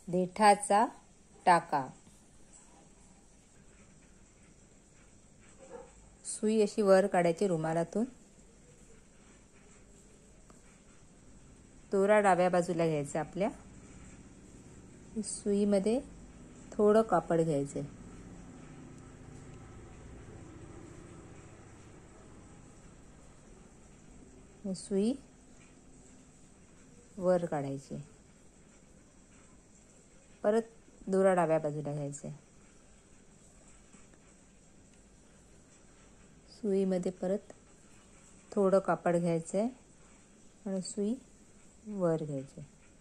देठाचा टाका। सुई अशी वर काढायची रुमालातून। दोरा डाव्या बाजूला घ्यायचा आपल्या। सुईमध्ये थोडं कापड घ्यायचं। सुई वर काढायची। परत दोरा डाव्या बाजूला घ्यायचा। सुईमध्ये परत थोडं कापड घ्यायचं आणि सुई वर घ्यायची।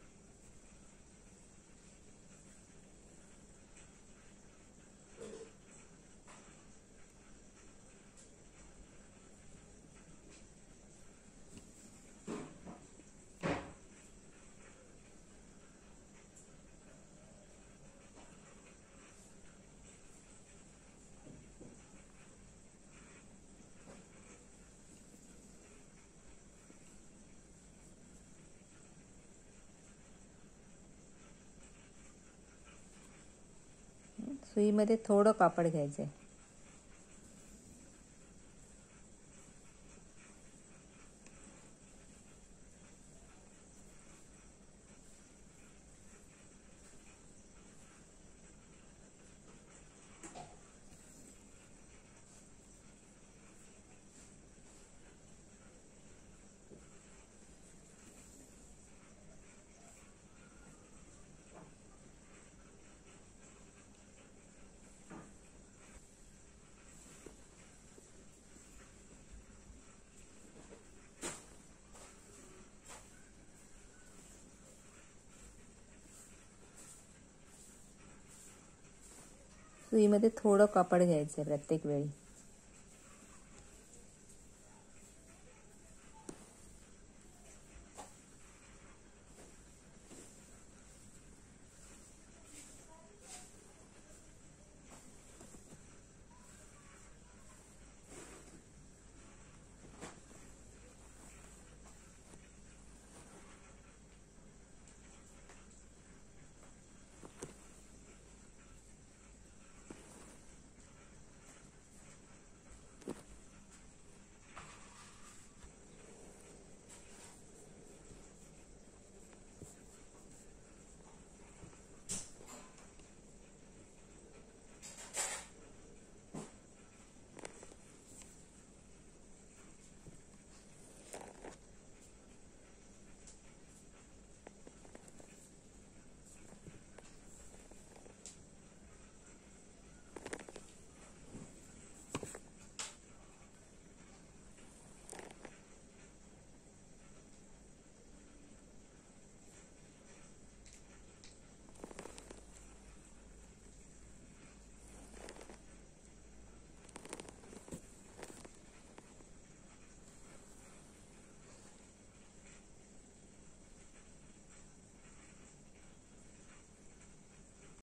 सुईमध्ये थोडं कापड घ्यायचं। सुईमध्ये थोडं कापड घ्यायचं प्रत्येक वेळी।